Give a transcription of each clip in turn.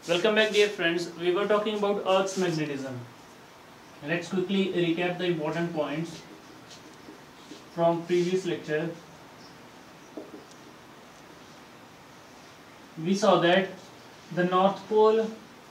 Welcome back, dear friends. We were talking about Earth's magnetism. Let's quickly recap the important points from previous lecture. We saw that the North Pole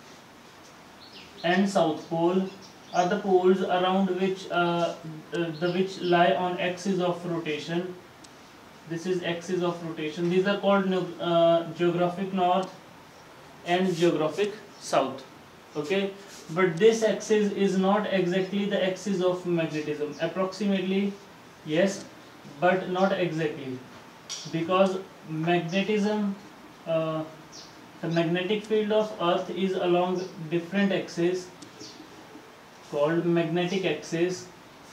and South Pole are the poles around which lie on axis of rotation. This is axis of rotation. These are called geographic north and geographic south. Okay, but this axis is not exactly the axis of magnetism. Approximately, yes, but not exactly, because magnetism, the magnetic field of Earth is along different axes called magnetic axis,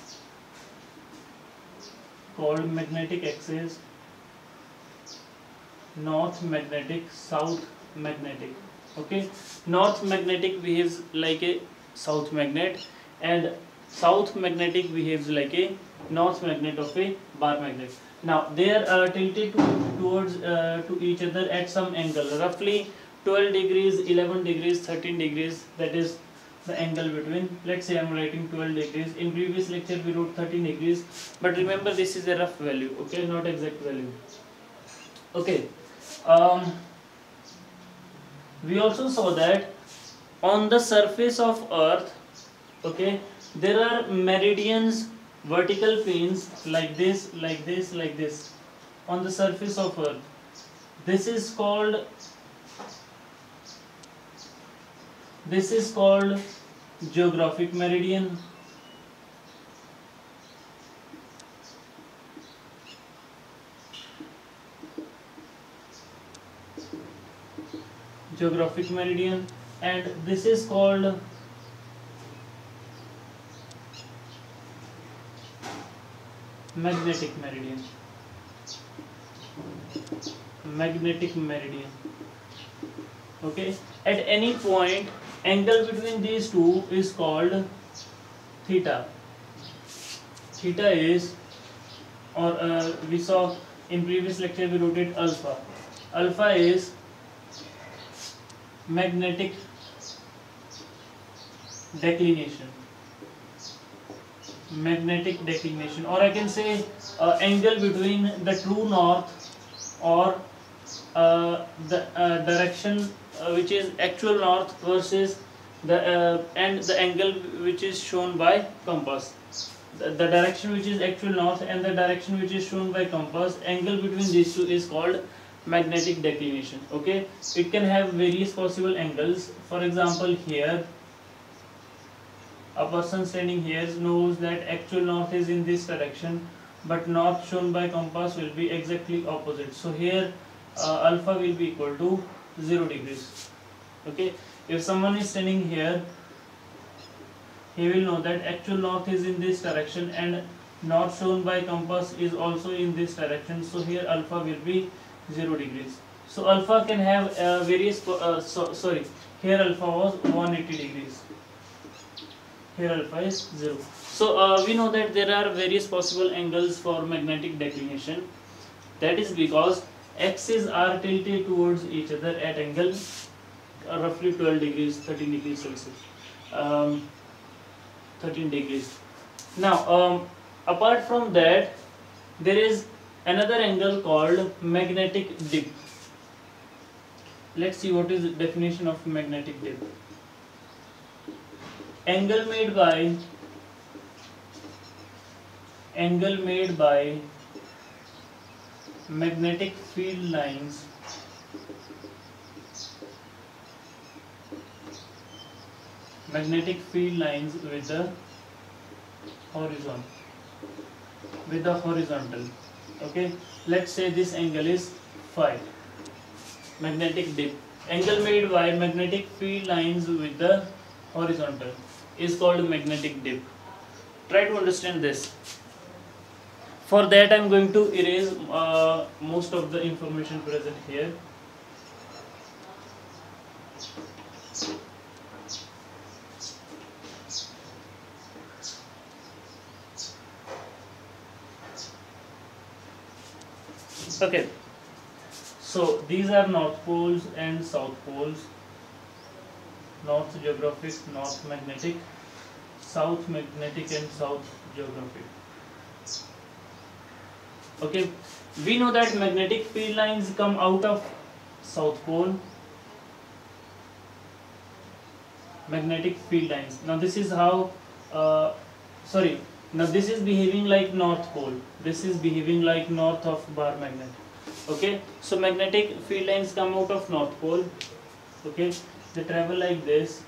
north magnetic, south magnetic. Okay, north magnetic behaves like a south magnet, and south magnetic behaves like a north magnet of a bar magnet. Now they are tilted towards to each other at some angle, roughly 12 degrees, 11 degrees, 13 degrees. That is the angle between. Let's say I'm writing 12 degrees. In previous lecture we wrote 13 degrees, but remember this is a rough value. Okay, not exact value. Okay. We also saw that on the surface of Earth, okay, there are meridians, vertical planes like this, like this, like this, on the surface of Earth. This is called geographic meridian. Geographic meridian, and this is called magnetic meridian. Okay, at any point, angle between these two is called theta. Theta is, or we saw in previous lecture we wrote it alpha. Alpha is magnetic declination, or I can say angle between the true north, or the direction which is actual north versus the angle which is shown by compass. The direction which is actual north and the direction which is shown by compass, angle between these two is called magnetic declination. Okay, it can have various possible angles. For example, here a person standing here knows that actual north is in this direction, but north shown by compass will be exactly opposite. So here alpha will be equal to 0 degrees. Okay, if someone is standing here, he will know that actual north is in this direction and north shown by compass is also in this direction. So here alpha will be 0 degrees. So alpha can have various here alpha was 180 degrees, here alpha is 0. So we know that there are various possible angles for magnetic declination. That is because axes are tilted towards each other at angle roughly 12 degrees, 13 degrees Celsius, 13 degrees. Now apart from that, there is another angle called magnetic dip. Let's see what is the definition of magnetic dip. Angle made by magnetic field lines with the horizontal. Okay, let's say this angle is phi. Magnetic dip, angle made by magnetic field lines with the horizontal, is called magnetic dip. Try to understand this. For that I am going to erase most of the information present here. Okay, so these are north poles and south poles. north geographic, north magnetic, south magnetic and south geographic. Okay, we know that magnetic field lines come out of south pole. Magnetic field lines. Now this is how, sorry, now this is behaving like north pole. This is behaving like north of bar magnet. Okay, so magnetic field lines come out of north pole. Okay, they travel like this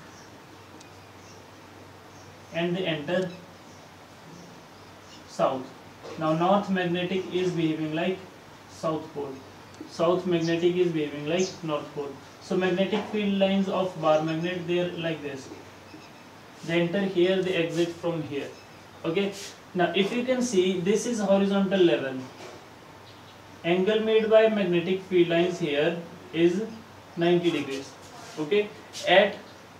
and they enter south. Now north magnetic is behaving like south pole. South magnetic is behaving like north pole. So magnetic field lines of bar magnet, they are like this. They enter here, they exit from here. Okay. Now if you can see, this is horizontal level. Angle made by magnetic field lines here is 90 degrees. Okay. At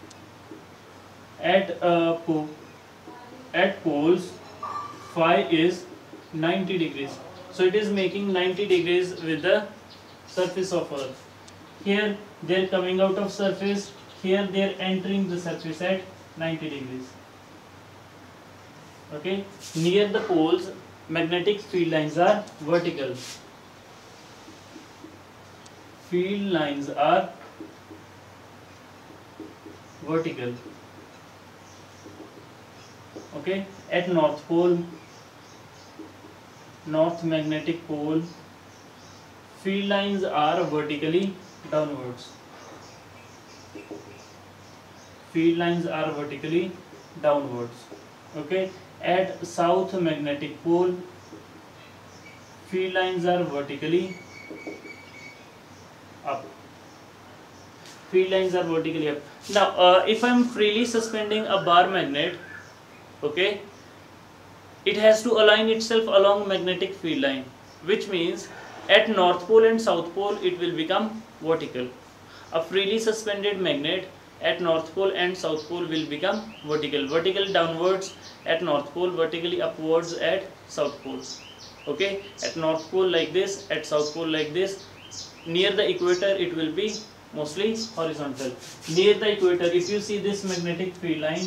poles, phi is 90 degrees. So it is making 90 degrees with the surface of Earth. Here they are coming out of surface, here they are entering the surface at 90 degrees. Okay, near the poles magnetic field lines are vertical. Field lines are vertical. Okay, at north pole, north magnetic pole, field lines are vertically downwards. Field lines are vertically downwards. Okay, at south magnetic pole, field lines are vertically up. Field lines are vertically up. Now, if I am freely suspending a bar magnet, okay, it has to align itself along magnetic field line, which means at north pole and south pole it will become vertical. A freely suspended magnet at north pole and south pole will become vertical. Vertical downwards at north pole, vertically upwards at south pole. Okay, at north pole like this, at south pole like this. Near the equator it will be mostly horizontal. Near the equator, if you see this magnetic field line,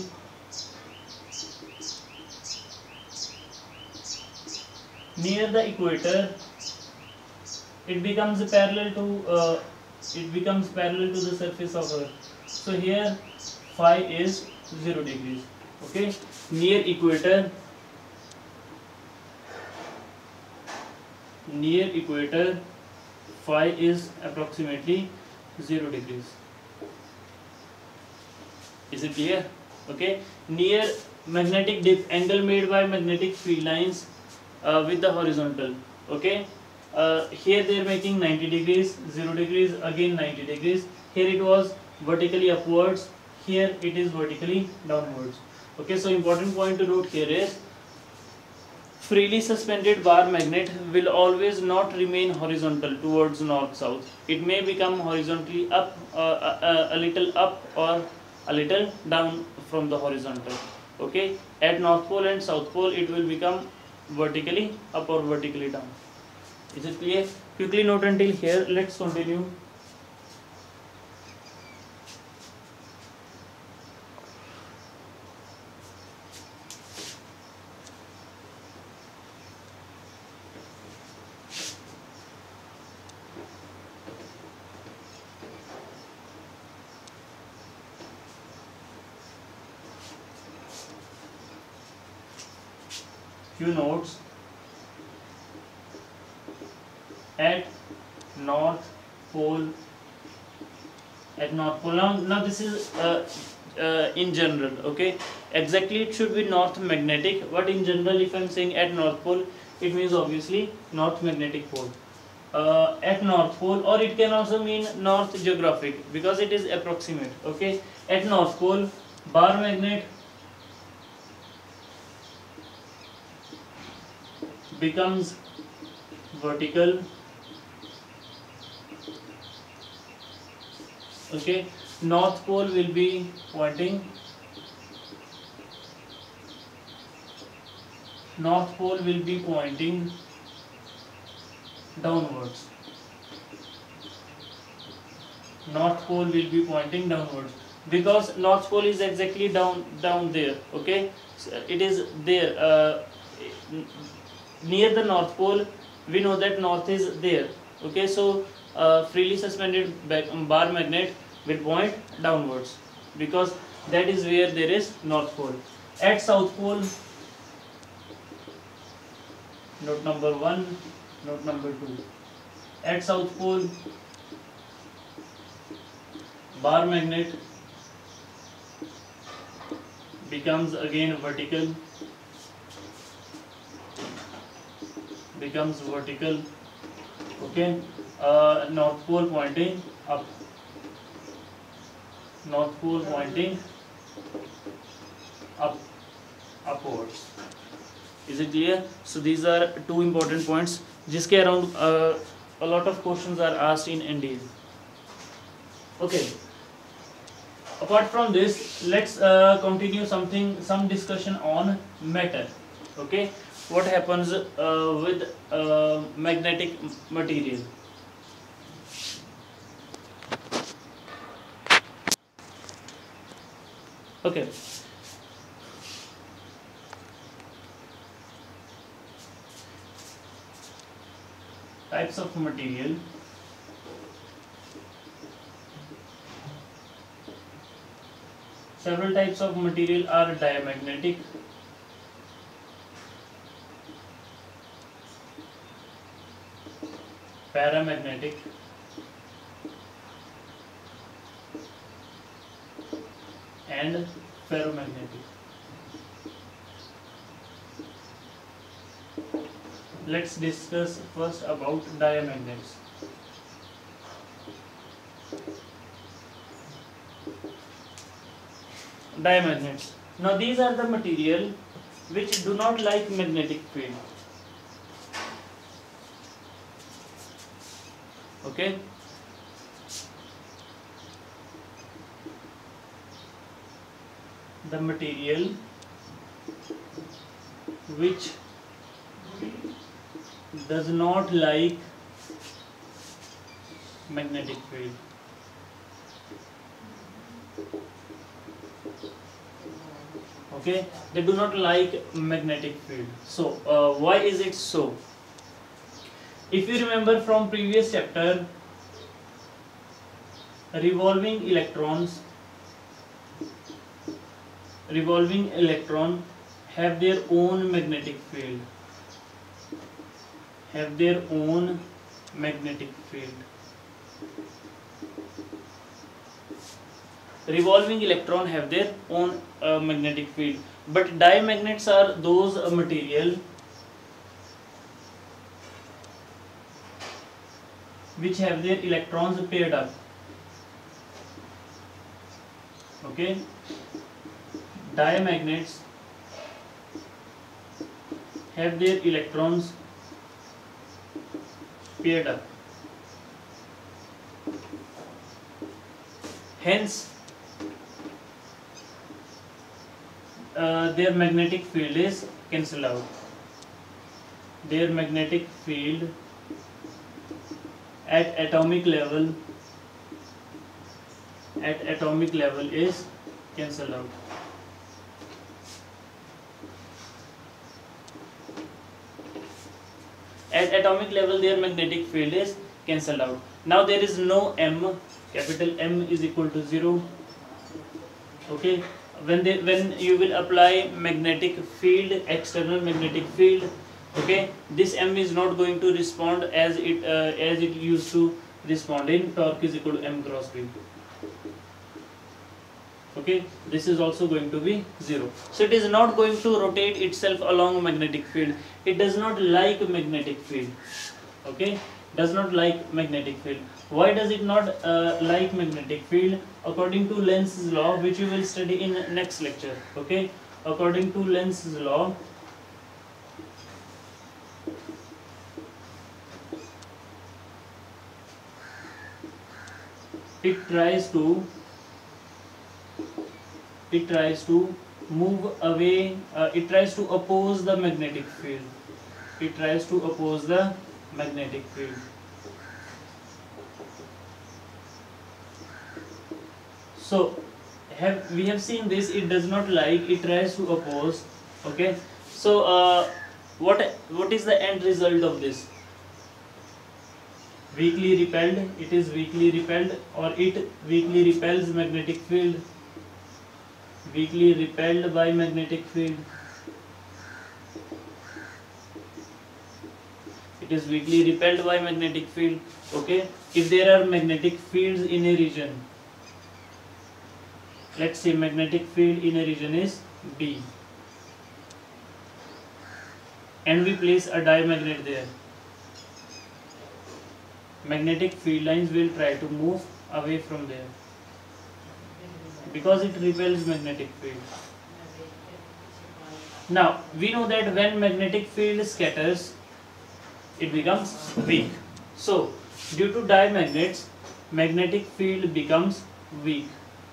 near the equator it becomes parallel to the surface of Earth. So here phi is 0 degrees. Okay, near equator phi is approximately 0 degrees. Is it clear? Okay, near magnetic dip, angle made by magnetic field lines with the horizontal. Okay, here they are making 90 degrees, 0 degrees, again 90 degrees. Here it was vertically upwards, here it is vertically downwards. Okay, so important point to note here is freely suspended bar magnet will always not remain horizontal towards north south. It may become horizontally up, a little up or a little down from the horizontal. Okay, at north pole and south pole it will become vertically up or vertically down. Is it clear? Quickly note until here. Let's continue. Few notes. At north pole, now this is in general. Okay, exactly it should be north magnetic, but in general if I am saying at north pole, it means obviously north magnetic pole. At north pole, or it can also mean north geographic because it is approximate. Okay, at north pole bar magnet becomes vertical. Okay, north pole will be pointing downwards. North pole will be pointing downwards. because North Pole is exactly down there. Okay, so it is there near the North Pole. We know that North is there. Okay, so freely suspended bar magnet will point downwards because that is where there is North Pole. At South Pole, note number 1, note number 2. At South Pole, bar magnet becomes again vertical, okay. North Pole pointing up, North Pole pointing upwards. Is it clear? So these are two important points जिसके around a lot of questions are asked in NDA. Okay, apart from this, let's continue some discussion on matter. Okay, what happens with magnetic material? Okay, types of material. Several types of material are diamagnetic, paramagnetic, and ferromagnetic. Let's discuss first about diamagnets. Diamagnets. Now these are the material which do not like magnetic field. Okay. The material which does not like magnetic field. Okay, they do not like magnetic field. So why is it so? If you remember from previous chapter, revolving electron have their own magnetic field. Revolving electron have their own magnetic field, but diamagnets are those material which have their electrons paired up. Okay, diamagnets have their electrons paired up. Hence, their magnetic field is cancelled out. Their magnetic field at atomic level is cancelled out. At atomic level, their magnetic field is cancelled out. Now there is no M. Capital M is equal to 0. Okay. When you will apply magnetic field, external magnetic field, okay, this M is not going to respond as it used to respond in torque is equal to M cross B. Okay, this is also going to be 0. So it is not going to rotate itself along magnetic field. It does not like magnetic field. Okay, does not like magnetic field. Why does it not like magnetic field? According to Lenz's law, which we will study in next lecture. Okay, according to Lenz's law, it tries to move away, it tries to oppose the magnetic field. So we have seen this, it does not like, it tries to oppose. Okay, so what is the end result of this? Weakly repelled, it is weakly repelled, or it weakly repels magnetic field, weakly repelled by magnetic field. It is weakly repelled by magnetic field. Okay, if there are magnetic fields in a region, let's say magnetic field in a region is B, and we place a diamagnet there, magnetic field lines will try to move away from there because it repels magnetic field. Now we know that when magnetic field scatters, it becomes weak. So due to diamagnets, magnetic field becomes weak.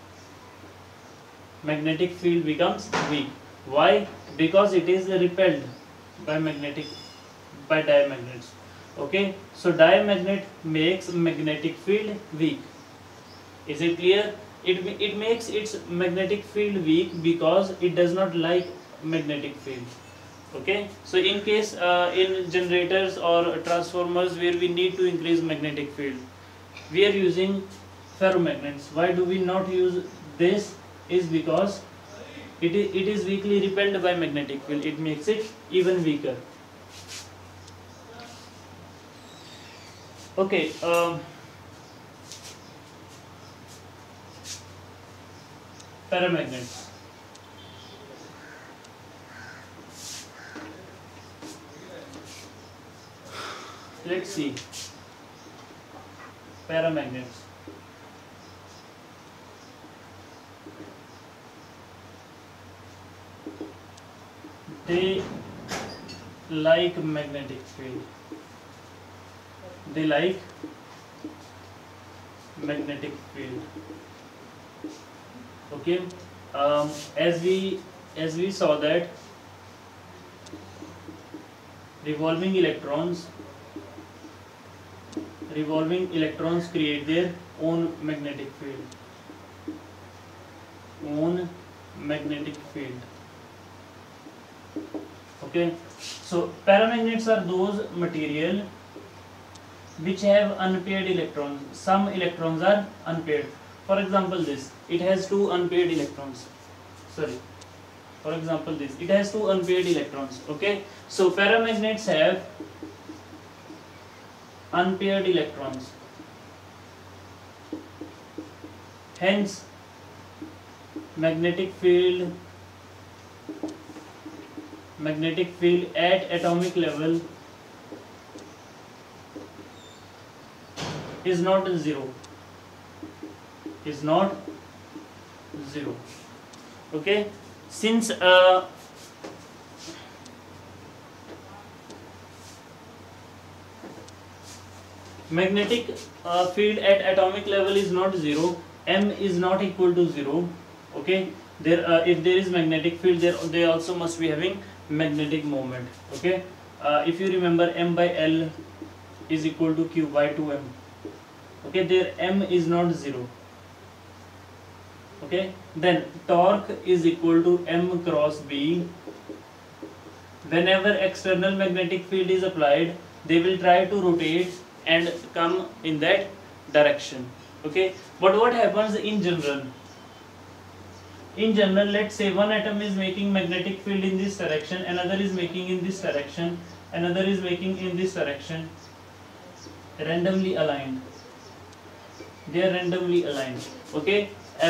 Magnetic field becomes weak. Why? Because it is repelled by diamagnets. Okay, so diamagnet makes magnetic field weak. Is it clear? It makes its magnetic field weak because it does not like magnetic field. Okay, so in case in generators or transformers where we need to increase magnetic field, we are using ferromagnets. Why do we not use this? Is because it is weakly repelled by magnetic field. It makes it even weaker. Okay, paramagnets. Let's see. Paramagnets. They like magnetic field. They like magnetic field. Okay. As we saw that revolving electrons create their own magnetic field. Okay, so paramagnets are those material which have unpaired electrons. Some electrons are unpaired. For example, this, it has two unpaired electrons. For example, this, it has two unpaired electrons. Okay, so paramagnets have unpaired electrons. Hence, magnetic field at atomic level is not zero. Okay, since magnetic field at atomic level is not zero, M is not equal to 0. Okay, there if there is magnetic field, they also must be having magnetic moment. Okay, if you remember, M by L is equal to Q by 2M. Okay, there M is not 0. Okay, then torque is equal to M cross B. Whenever external magnetic field is applied, they will try to rotate and come in that direction. Okay, but what happens in general? In general, let's say one atom is making magnetic field in this direction, another is making in this direction, another is making in this direction, randomly aligned. They are randomly aligned. Okay,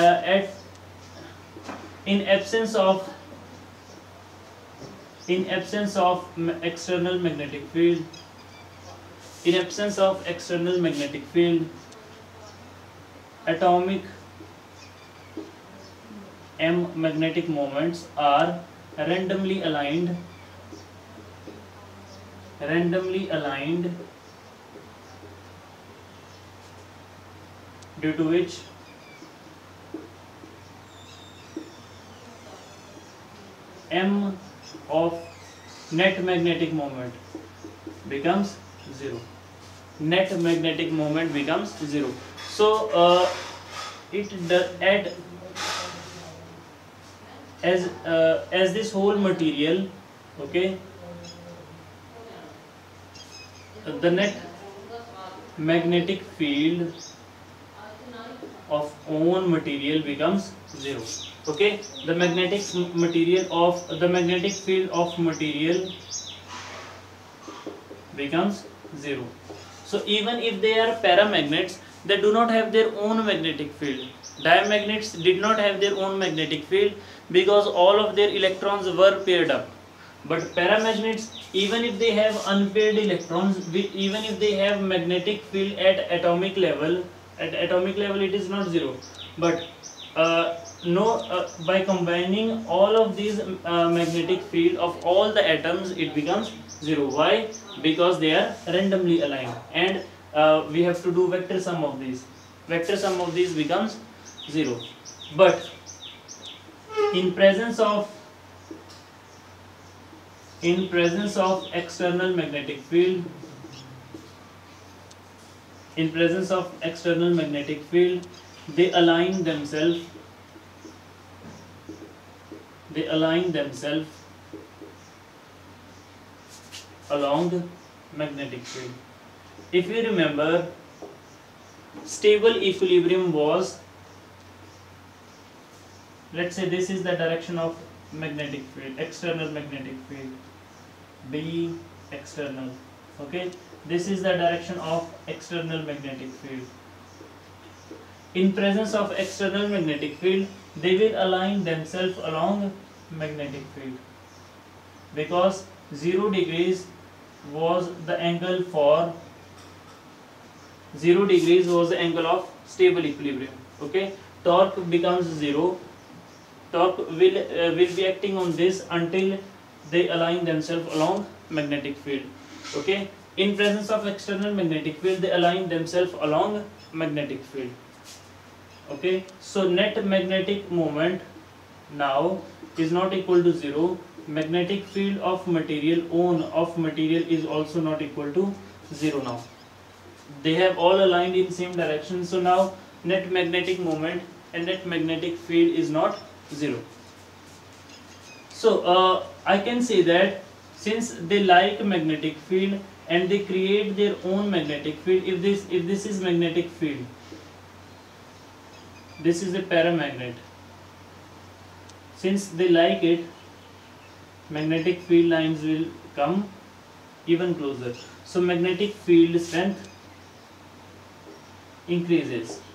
in absence of external magnetic field, atomic M magnetic moments are randomly aligned, due to which M of net magnetic moment becomes 0. Net magnetic moment becomes 0. So as this whole material, okay, the net magnetic field of own material becomes zero. Okay, the magnetic field of material becomes zero. So even if they are paramagnets, they do not have their own magnetic field. Diamagnets did not have their own magnetic field because all of their electrons were paired up. But paramagnets, even if they have unpaired electrons, even if they have magnetic field at atomic level it is not zero. But by combining all of these magnetic field of all the atoms, it becomes zero. Why? Because they are randomly aligned, and we have to do vector sum of these. Vector sum of these becomes zero. But in presence of external magnetic field, they align themselves along magnetic field. If you remember, stable equilibrium was, let's say this is the direction of magnetic field, external magnetic field, B external. Okay, this is the direction of external magnetic field. In presence of external magnetic field, they will align themselves along magnetic field, because 0 degrees was the angle of stable equilibrium. Okay, torque becomes 0. Torque will be acting on this until they align themselves along magnetic field. Okay, in presence of external magnetic field, they align themselves along magnetic field. Okay, so net magnetic moment now is not equal to 0. Magnetic field of material is also not equal to 0 now. They have all aligned in same direction. So now net magnetic moment and net magnetic field is not 0. So I can say that since they like magnetic field and they create their own magnetic field, if this is magnetic field, this is a paramagnet. Since they like it, magnetic field lines will come even closer. So magnetic field strength increases.